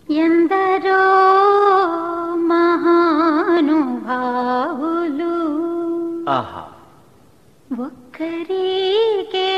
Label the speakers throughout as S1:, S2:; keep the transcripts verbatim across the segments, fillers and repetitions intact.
S1: ఎందరో మహానుభావులు
S2: ఆహా
S1: ఒక్కరికే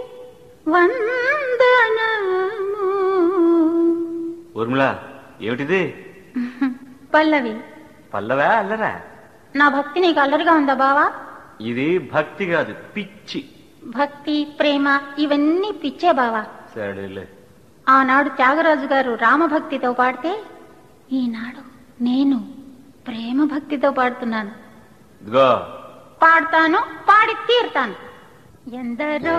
S1: వందనము.
S2: ఊర్మిళ ఏమిటిది?
S1: పల్లవి.
S2: పల్లవా అల్లరా?
S1: నా భక్తి నీకు అల్లరిగా ఉందా బావా?
S2: ఇది భక్తి కాదు, పిచ్చి.
S1: భక్తి ప్రేమ ఇవన్నీ పిచ్చే బావా.
S2: సరేలే.
S1: ఆనాడు త్యాగరాజు గారు రామభక్తితో పాడితే ఈనాడు నేను ప్రేమ భక్తితో పాడుతున్నాను.
S2: ఇదిగో
S1: పాడతాను, పాడి తీరుతాను. ఎందరో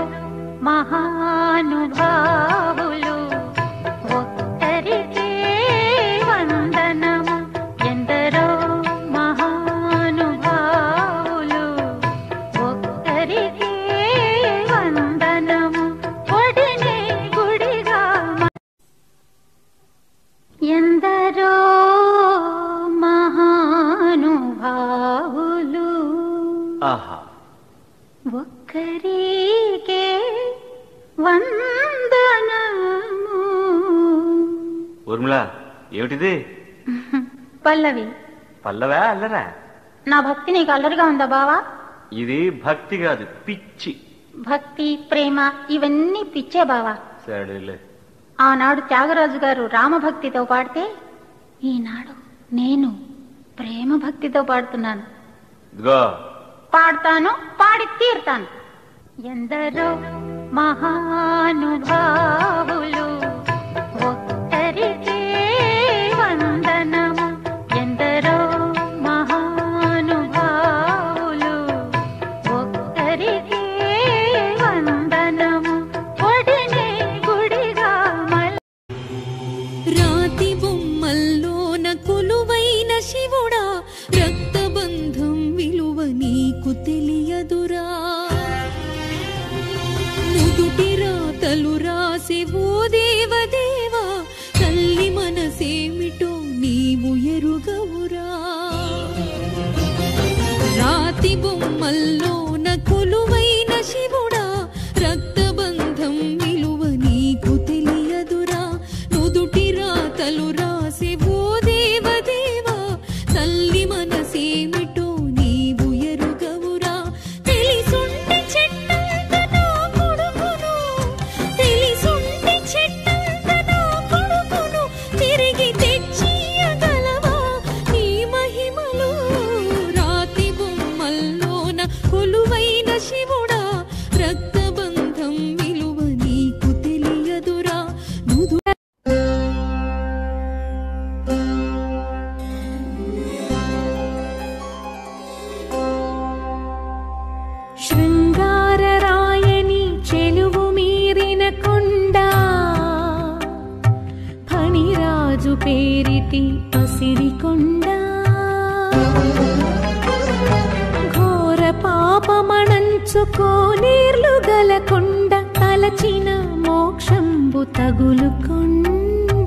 S1: మహానుభావులు ఒక్కరికే వందనము. ఎందరో మహానుభావులు ఒక్కరికే వందనము. ఒడినే గుడిగా ఎందరో మహానుభావులు
S2: ఆహా
S1: ఒక్కరికే వందనము.
S2: ఊర్మిళ ఏమిటిది?
S1: పల్లవి.
S2: పల్లవా అల్లరా?
S1: నా భక్తి నీకు అల్లరిగా ఉందా బావా?
S2: ఇది భక్తి కాదు, పిచ్చి.
S1: భక్తి ప్రేమ ఇవన్నీ పిచ్చే బావా.
S2: సరేలే.
S1: ఆనాడు త్యాగరాజు గారు రామభక్తితో పాడితే ఈనాడు నేను ప్రేమ భక్తితో పాడుతున్నాను.
S2: ఇదిగో
S1: పాడతాను, పాడి తీరుతాను. ఎందరో మహానుభావులు ఒక్కరికే వందనము. ఎందరో మహానుభావులు ఒక్కరికే వందనము. ఒడినే గుడిగా మల
S3: రాతి బొమ్మల్లోన కొలువైన శివుడా, రక్తబంధం విలువ నీకు తెలియదురా. నుదుటి రాతలు రాసే ఓ దేవదేవా, తల్లి మనసేమిటో నీవు ఎరుగవురా. రాతి బొమ్మల్లోన కొలువైన శివుడా, రక్తబంధం విలువ నీకు తెలియదురా. నుదుటి రాతలు రాసే ఓ దేవదేవా, తల్లి మనసేమిటో నీవు ఎరుగవురా. తెలిసుంటే చెట్టంత నా కొడుకును, తెలిసుంటే చెట్టంత నా కొడుకును, తిరిగి తెచ్చియగలవా నీ మహిమలు. రాతి బొమ్మల్లోన కొలువైన శివుడా, రక్తబంధం విలువ నీకు తెలియదురా. నుదు శృంగారరాయని చెలువు మీరిన కొండ, ఫణిరాజు పేరిటి పసిరి కొండ. ఘోర పాపమణంచుకో నీర్లు గల కొండ, తలచిన మోక్షంబు తగులు కొండ.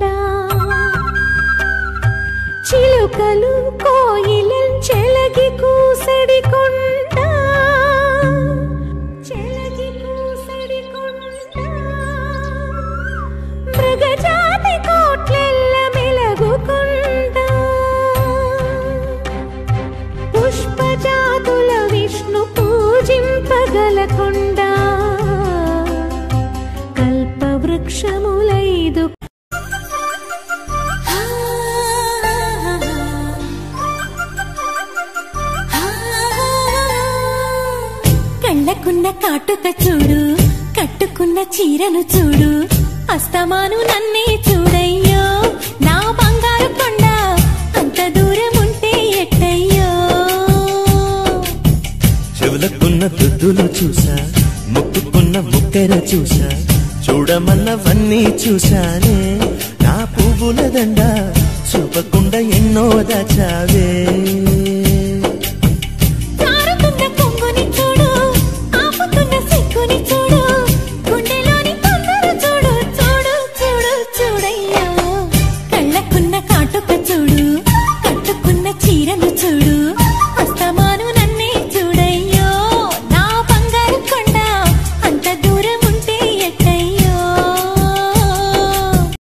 S3: చిలుకలు కోయిలం చెలగి కూసడి కొండ, చెలగి కూసడి కొండ. మృగజాతి కోట్లెల్ల మెలగు కొండ, పుష్పజాతుల విష్ణు పూజింపగల కొండ. కల్పవృక్షములైదు కళ్ళకున్న కాటుక చూడు, కట్టుకున్న చీరను చూడు, అస్తమాను నన్నే చూడయ్యో నా బంగారు కొండ. అంత దూరం ఉంటే ఎట్టయ్యో.
S4: చెవులకున్న దుద్దులు చూసా, ముక్కుకున్న ముక్కెర చూసా, చూడమన్నవన్నీ చూశానే. నా పువ్వుల దండ చూపకుండా ఎన్నో దాచావే.